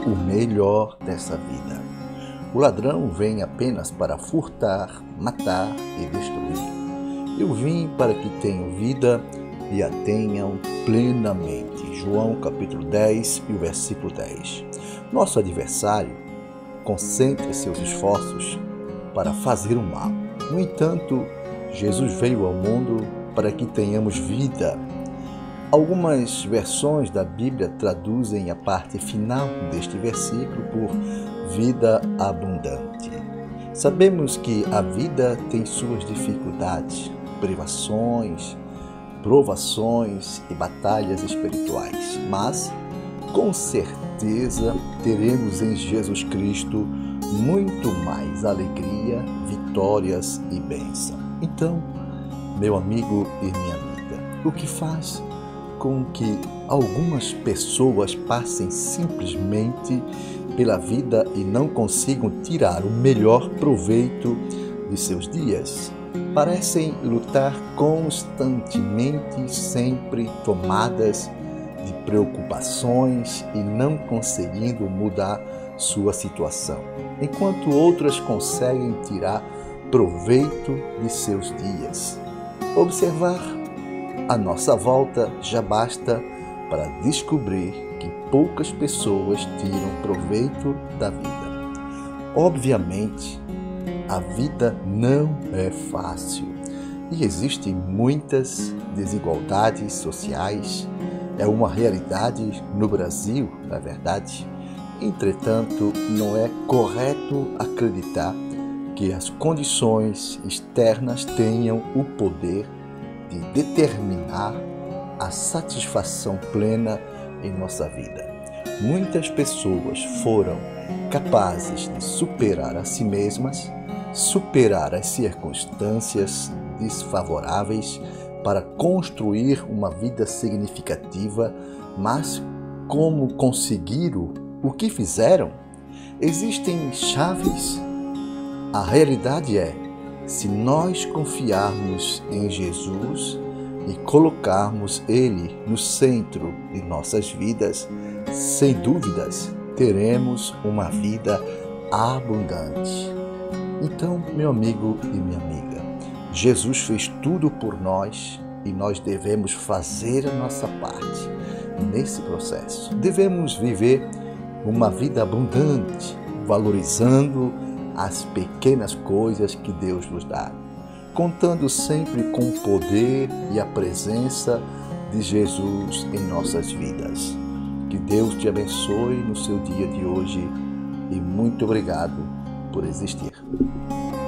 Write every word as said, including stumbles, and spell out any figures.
o melhor dessa vida. O ladrão vem apenas para furtar, matar e destruir. Eu vim para que tenham vida e a tenham plenamente. João capítulo dez e o versículo dez. Nosso adversário concentra seus esforços para fazer o mal. No entanto, Jesus veio ao mundo para que tenhamos vida. Algumas versões da Bíblia traduzem a parte final deste versículo por vida abundante. Sabemos que a vida tem suas dificuldades, privações, provações e batalhas espirituais, mas com certeza teremos em Jesus Cristo muito mais alegria, vitórias e bênção. Então, meu amigo e minha amiga, o que faz com que algumas pessoas passem simplesmente pela vida e não consigam tirar o melhor proveito de seus dias? Parecem lutar constantemente, sempre tomadas de preocupações e não conseguindo mudar sua situação, enquanto outras conseguem tirar proveito de seus dias. Observar a nossa volta já basta para descobrir que poucas pessoas tiram proveito da vida. Obviamente, a vida não é fácil e existem muitas desigualdades sociais. É uma realidade no Brasil, na verdade. Entretanto, não é correto acreditar que as condições externas tenham o poder de determinar a satisfação plena em nossa vida. Muitas pessoas foram capazes de superar a si mesmas, superar as circunstâncias desfavoráveis para construir uma vida significativa, mas como conseguiram? O que fizeram? Existem chaves? A realidade é, se nós confiarmos em Jesus e colocarmos Ele no centro de nossas vidas, sem dúvidas, teremos uma vida abundante. Então, meu amigo e minha amiga, Jesus fez tudo por nós e nós devemos fazer a nossa parte nesse processo. Devemos viver uma vida abundante, valorizando as pequenas coisas que Deus nos dá, contando sempre com o poder e a presença de Jesus em nossas vidas. Que Deus te abençoe no seu dia de hoje e muito obrigado por existir.